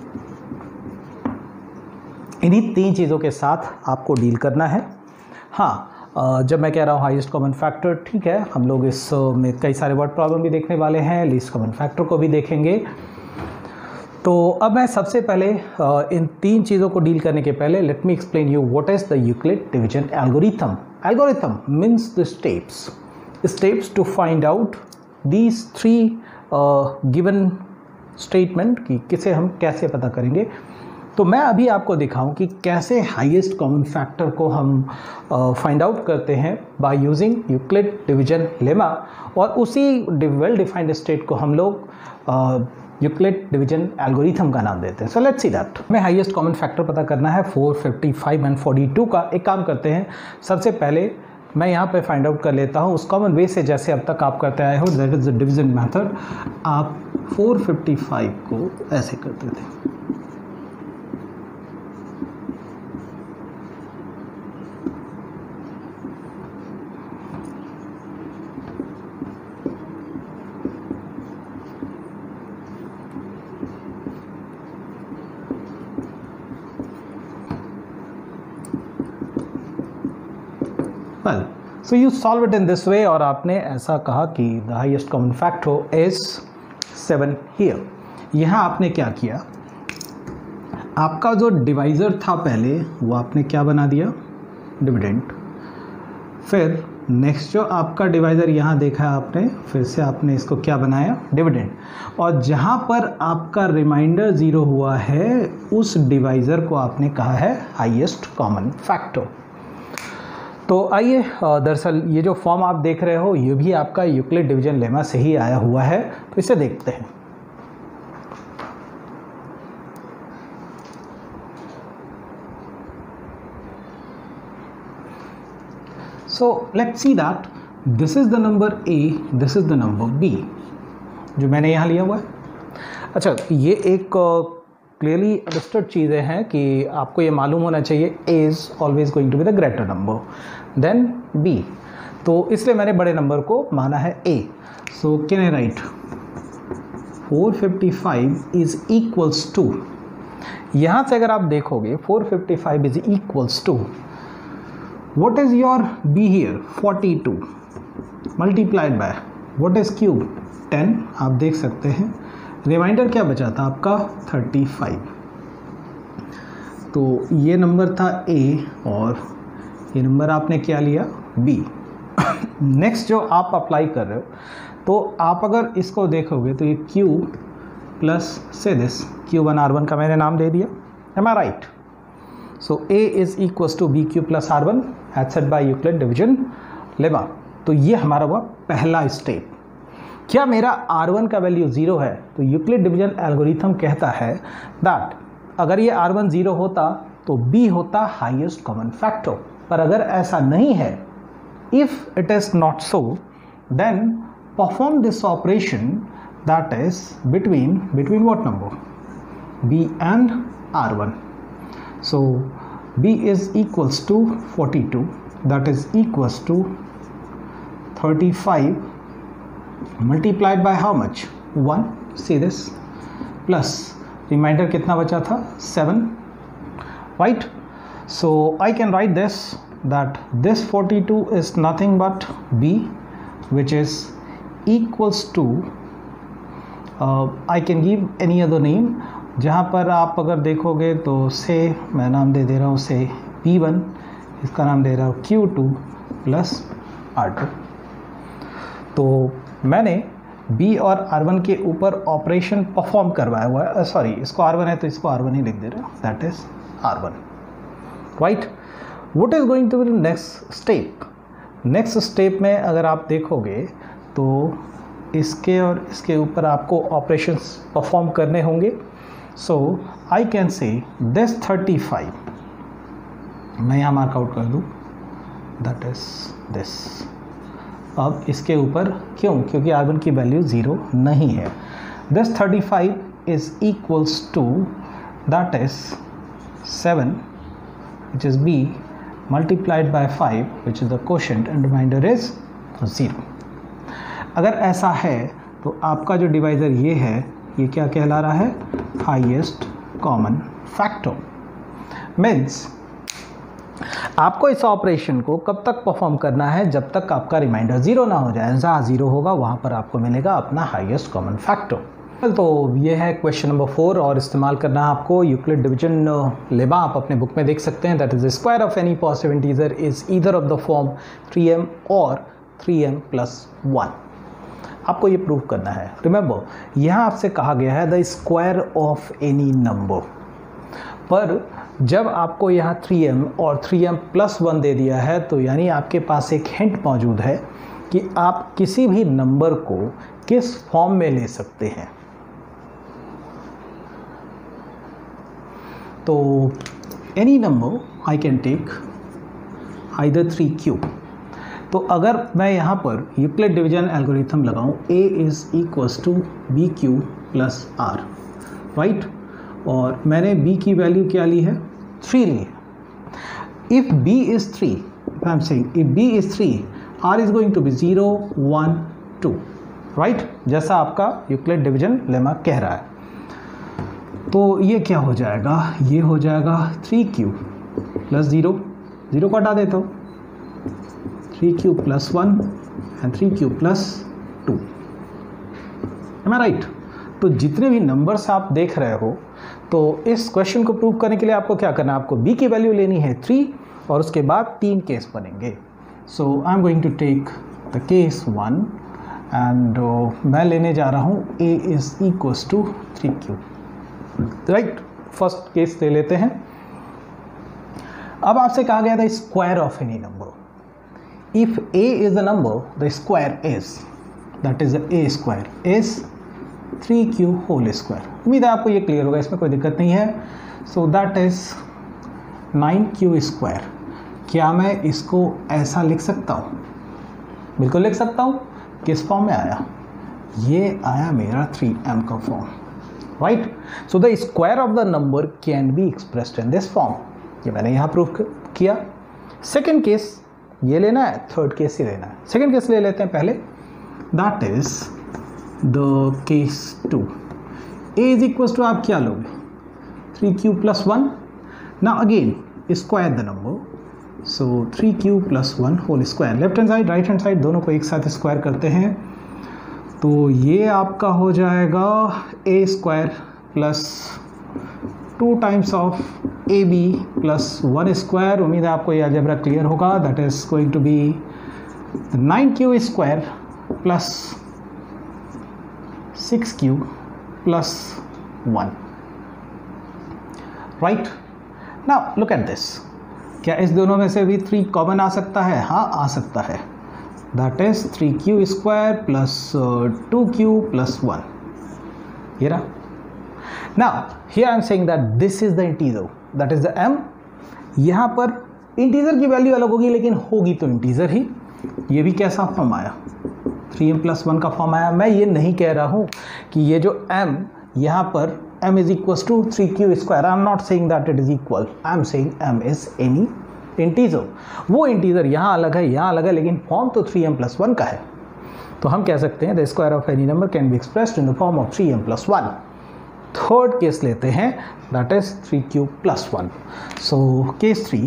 इन्हीं तीन चीज़ों के साथ आपको डील करना है। हाँ, जब मैं कह रहा हूँ हाईएस्ट कॉमन फैक्टर, ठीक है, हम लोग इस में कई सारे वर्ड प्रॉब्लम भी देखने वाले हैं, लीस्ट कॉमन फैक्टर को भी देखेंगे। तो अब मैं सबसे पहले इन तीन चीज़ों को डील करने के पहले let me explain you what is the Euclid division algorithm. Algorithm means the steps steps to find out these three given statement कि किसे हम कैसे पता करेंगे। तो मैं अभी आपको दिखाऊं कि कैसे हाईएस्ट कॉमन फैक्टर को हम फाइंड आउट करते हैं by using Euclid division lemma, और उसी वेल डिफाइंड स्टेट को हम लोग यूक्लिड डिवीजन एल्गोरिथम का नाम देते हैं। So let's see that. हमें हाईएस्ट कॉमन फैक्टर पता करना है four fifty five and forty two का। एक काम करते हैं, सबसे पहले मैं यहाँ पे फाइंड आउट कर लेता हूँ उस कॉमन वे से जैसे अब तक आप करते आए हो, that is the division method. आप फोर फिफ्टी फाइव को ऐसे करते थे, well so you solve it in this way, और आपने ऐसा कहा कि the highest common factor is seven here। यहाँ आपने क्या किया, आपका जो डिवाइज़र था पहले वो आपने क्या बना दिया? डिविडेंड। फिर नेक्स्ट जो आपका डिवाइज़र यहाँ देखा है आपने, फिर से आपने इसको क्या बनाया? डिविडेंड। और जहाँ पर आपका रिमाइंडर ज़ीरो हुआ है उस डिवाइज़र को आपने कहा है हाईएस्ट कॉमन फैक्टर। तो आइए, दरअसल ये जो फॉर्म आप देख रहे हो ये भी आपका यूक्लिड डिवीजन लेमा से ही आया हुआ है, तो इसे देखते हैं। So let's see that this is the number a, this is the number b जो मैंने यहाँ लिया हुआ है। अच्छा, ये एक क्लियरली अंडरस्टूड चीज़ें हैं कि आपको ये मालूम होना चाहिए a is always going to be the greater number than b, तो इसलिए मैंने बड़े नंबर को माना है a. So can I write four fifty five is equals to, यहाँ से अगर आप देखोगे four fifty five is equals to what is your b here forty two multiplied by what is cube ten, आप देख सकते हैं रिमाइंडर क्या बचा था आपका थर्टी फाइव। तो ये नंबर था ए और ये नंबर आपने क्या लिया बी। नेक्स्ट जो आप अप्लाई कर रहे हो, तो आप अगर इसको देखोगे तो ये क्यू प्लस से this q one r one का मैंने नाम दे दिया, am I right. So a is equals to b q plus r one as set by Euclid division lemma. तो ये हमारा हुआ पहला स्टेप। क्या मेरा आर वन का वैल्यू ज़ीरो है, तो यूक्लिड डिवीजन एल्गोरिथम कहता है दैट अगर ये आर वन ज़ीरो होता तो b होता हाईएस्ट कॉमन फैक्टर। पर अगर ऐसा नहीं है, if it is not so, then perform this operation that is between between what number b and r one. So b is equals to forty-two, that is equals to thirty-five multiplied by how much one, see this, plus remainder कितना बचा था seven, right? So I can write this that this forty-two is nothing but b which is equals to uh, I can give any other name, जहाँ पर आप अगर देखोगे तो से मैं नाम दे दे रहा हूँ से पी वन, इसका नाम दे रहा हूँ q two plus r two. तो मैंने b और आर वन के ऊपर ऑपरेशन परफॉर्म करवाया हुआ है, सॉरी इसको आर वन है तो इसको आर वन ही लिख दे रहे हो, that is r one, right. What is going to be the next step? Next step में अगर आप देखोगे तो इसके और इसके ऊपर आपको ऑपरेशंस परफॉर्म करने होंगे। So I can say this thirty five, मैं यहाँ मार्क आउट कर दूँ, दैट इज दिस। अब इसके ऊपर क्यों? क्योंकि आर वन की वैल्यू ज़ीरो नहीं है। This thirty five is equals to that is seven which is b multiplied by five which is the quotient and remainder is zero. अगर ऐसा है तो आपका जो डिवाइज़र ये है, ये क्या कहला रहा है? Highest common factor. मीन्स आपको इस ऑपरेशन को कब तक परफॉर्म करना है? जब तक आपका रिमाइंडर ज़ीरो ना हो जाए। जहाँ ज़ीरो होगा वहाँ पर आपको मिलेगा अपना हाईएस्ट कॉमन फैक्टर। तो ये है क्वेश्चन नंबर फोर और इस्तेमाल करना है आपको यूक्लिड डिवीजन लेमा। आप अपने बुक में देख सकते हैं। That is square of any positive integer is either of the form three m और थ्री एम प्लस वन। आपको ये प्रूव करना है। रिमेंबर, यहाँ आपसे कहा गया है the square of any number, पर जब आपको यहाँ थ्री एम और थ्री एम प्लस वन दे दिया है तो यानी आपके पास एक हिंट मौजूद है कि आप किसी भी नंबर को किस फॉर्म में ले सकते हैं। तो any number I can take either three q. तो अगर मैं यहाँ पर यूक्लिड डिवीजन एल्गोरिथम लगाऊँ, a is equals to b q plus r, right, और मैंने b की वैल्यू क्या ली है? थ्री ली है। If b is three, I am saying if b is three, r is going to be zero one two, right, जैसा आपका Euclid division lemma कह रहा है। तो ये क्या हो जाएगा? ये हो जाएगा three q plus zero, zero को हटा देता हूँ, three q plus one and three q plus two. Am I right? तो जितने भी नंबर्स आप देख रहे हो, तो इस क्वेश्चन को प्रूव करने के लिए आपको क्या करना है? आपको b की वैल्यू लेनी है थ्री और उसके बाद तीन केस बनेंगे। So I am going to take the case one and मैं लेने जा रहा हूँ a is equals to three q, right. First case ले लेते हैं। अब आपसे कहा गया था square of any number. If a is the number, the square is, that is a square is three q whole square. उम्मीद है आपको ये क्लियर होगा, इसमें कोई दिक्कत नहीं है। So that is nine q square. क्या मैं इसको ऐसा लिख सकता हूँ? बिल्कुल लिख सकता हूँ। किस फॉर्म में आया? ये आया मेरा थ्री एम का form, right. So the square of the number can be expressed in this form. ये मैंने यहाँ प्रूफ किया। सेकेंड केस ये लेना है, थर्ड केस ही लेना है। सेकेंड केस ले लेते हैं पहले, that is the case two. A is equal to आप क्या लोगे? Three q plus one. Now again square the number, so three q plus one whole square. Left hand side right hand side दोनों को एक साथ square करते हैं, तो ये आपका हो जाएगा a square plus two times of a b plus one square. उम्मीद है आपको ये अलजेब्रा क्लियर होगा। That is going to be nine q square plus six q plus one, right. Now look at this. क्या इस दोनों में से भी थ्री कॉमन आ सकता है? हाँ, आ सकता है। That is three q square plus two q plus one. ये रहा। Now here I am saying that this is the integer, that is the m। यहाँ पर इंटीजर की वैल्यू अलग होगी, लेकिन होगी तो इंटीजर ही। ये भी कैसा फॉर्म आया? थ्री एम प्लस वन का फॉर्म आया। मैं ये नहीं कह रहा हूँ कि ये जो m यहाँ पर m is equal to three q square, I am not saying that it is equal, I am saying m is any integer. वो इंटीजर यहाँ अलग है, यहाँ अलग है, लेकिन फॉर्म तो थ्री एम प्लस वन का है। तो हम कह सकते हैं the square of any number can be expressed in the form of three m plus one. Third case लेते हैं, that is three q plus one. So case three,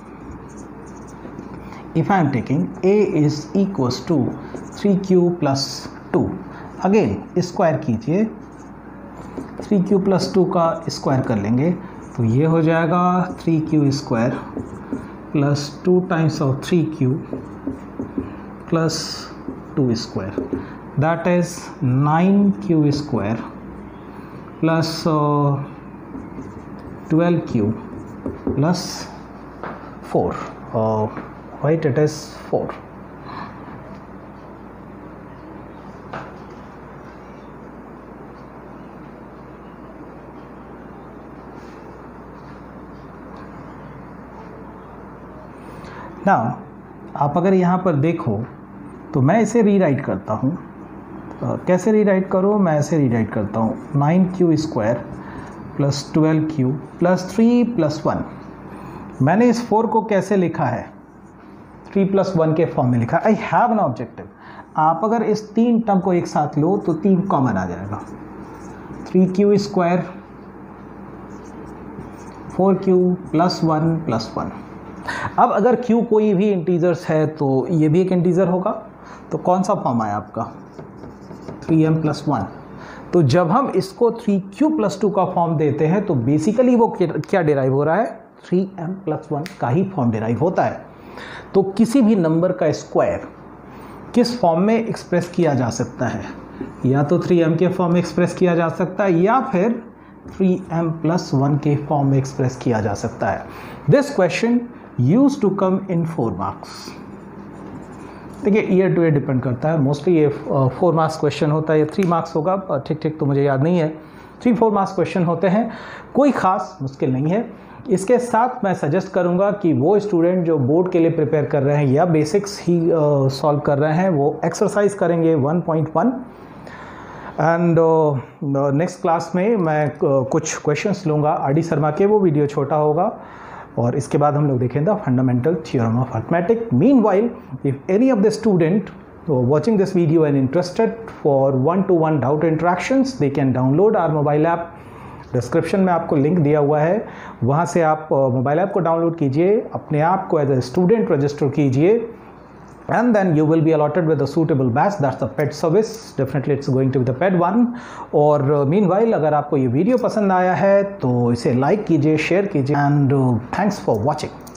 if I am taking a is equal to three q plus two, again square कीजिए, three q plus two का square कर लेंगे, तो ये हो जाएगा three q square plus two times of three q plus to square, that is nine q square plus twelve q plus four, right, it is four. Now आप अगर यहाँ पर देखो तो मैं इसे रीराइट करता हूँ। uh, कैसे रीराइट करो? मैं ऐसे रीराइट करता हूँ, nine q square plus twelve q plus three plus one. मैंने इस फोर को कैसे लिखा है? थ्री प्लस वन के फॉर्म में लिखा। I have an objective. आप अगर इस तीन टर्म को एक साथ लो तो तीन कॉमन आ जाएगा, three q square four q plus one plus one. अब अगर q कोई भी इंटीजर्स है तो ये भी एक इंटीजर होगा, तो कौन सा फॉर्म आया आपका? Three m plus one. तो जब हम इसको थ्री क्यू प्लस टू का फॉर्म देते हैं तो बेसिकली वो क्या डिराइव हो रहा है? थ्री एम प्लस वन का ही फॉर्म डिराइव होता है। तो किसी भी नंबर का स्क्वायर किस फॉर्म में एक्सप्रेस किया जा सकता है? या तो थ्री एम के फॉर्म में एक्सप्रेस किया जा सकता है, या फिर थ्री एम प्लस वन के फॉर्म में एक्सप्रेस किया जा सकता है। This question use to come in four marks. देखिए ईयर टू ईयर डिपेंड करता है, मोस्टली ये फोर मार्क्स क्वेश्चन होता है, ये थ्री मार्क्स होगा, ठीक ठीक तो मुझे याद नहीं है, थ्री फोर मार्क्स क्वेश्चन होते हैं, कोई ख़ास मुश्किल नहीं है। इसके साथ मैं सजेस्ट करूंगा कि वो स्टूडेंट जो बोर्ड के लिए प्रिपेयर कर रहे हैं या बेसिक्स ही सॉल्व कर रहे हैं वो एक्सरसाइज करेंगे one point one. And next class में मैं uh, कुछ क्वेश्चंस लूँगा आर डी शर्मा के, वो वीडियो छोटा होगा, और इसके बाद हम लोग देखेंगे the fundamental theorem of arithmetic. Meanwhile if any of the student watching this video and interested for one to one doubt interactions, they can download our mobile app। Description में आपको लिंक दिया हुआ है, वहाँ से आप मोबाइल ऐप को download कीजिए, अपने आप को एज ए स्टूडेंट रजिस्टर कीजिए, and then you will be allotted with a suitable batch, that's the paid service, definitely it's going to be the paid one। और meanwhile अगर आपको ये वीडियो पसंद आया है तो इसे लाइक कीजिए, शेयर कीजिए, and uh, thanks for watching।